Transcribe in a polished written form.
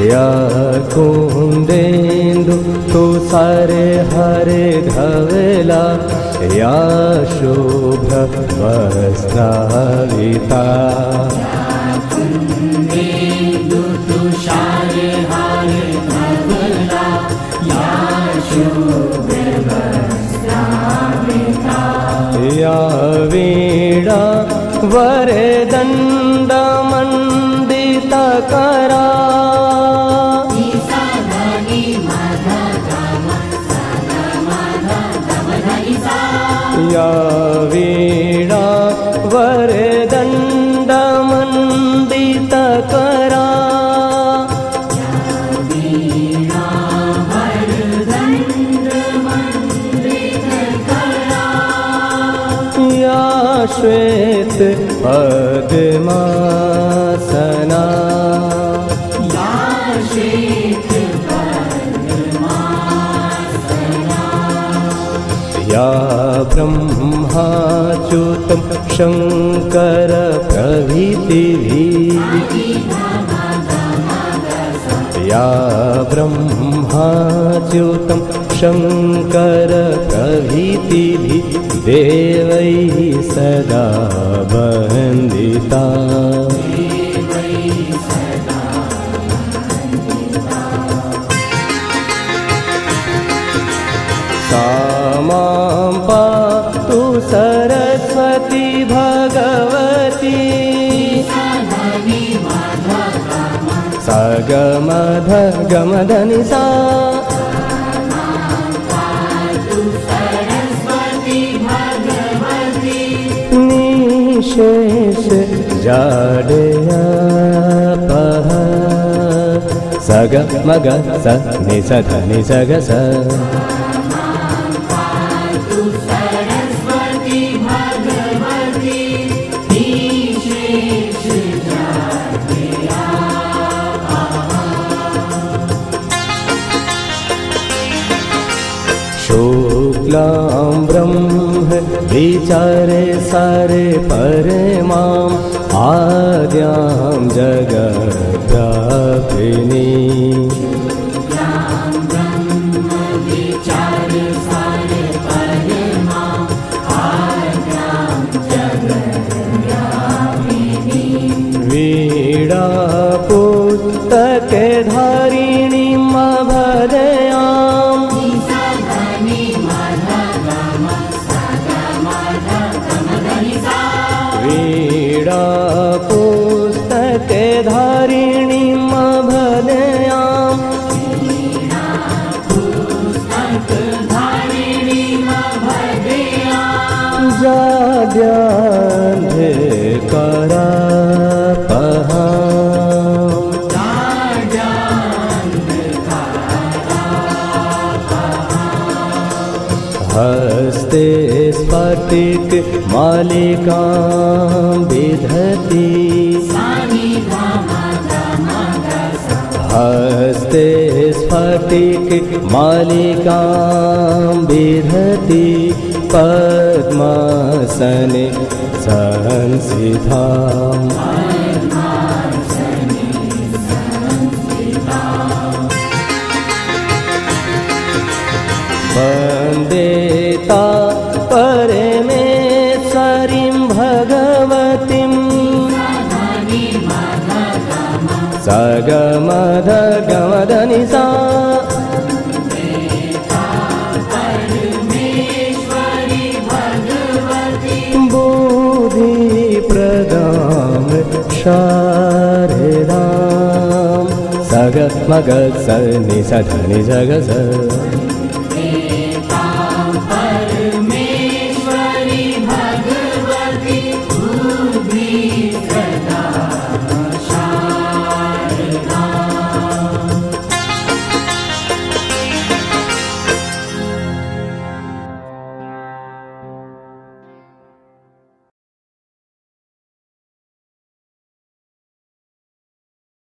या कुंदेन्दु तुषारे हरे धवला या शुभ्र वस्त्राविता कुंदेन्दु तुषारे हरे धवला या शुभ्र वस्त्राविता या वीणा वरदण्ड मंडितकरा या वीणा वरदण्ड मंडितकरा या श्वेत पद्मासना या ब्रह्माच्युतं शंकर प्रभृतिभिः या ब्रह्माच्युतं शंकर प्रभृतिभिः देवैः सदा वन्दिता सा मां पातु सरस्वती भगवती सगमध गमधनि सा निशेष जाडया पह सग मग स नि स ध नि स ग स शुक्लां ब्रह्म विचारे सारे परमां आद्यां जगद्व्यापिनी वीणा पुस्तके धारिणीं भजयाम् वीणा पुस्तके धारिणीं भजयाम् जाड्यान्धकारा हस्ते स्फटिक मालिकां विधति हस्ते स्फटिक मालिकां विधति पद्मासने संस्थिताम् वन्देता परमेश्वरीं भगवतीं सगमध गमधनि सा बुद्धिप्रदां शारदां सग मग स नि स ध नि स ग स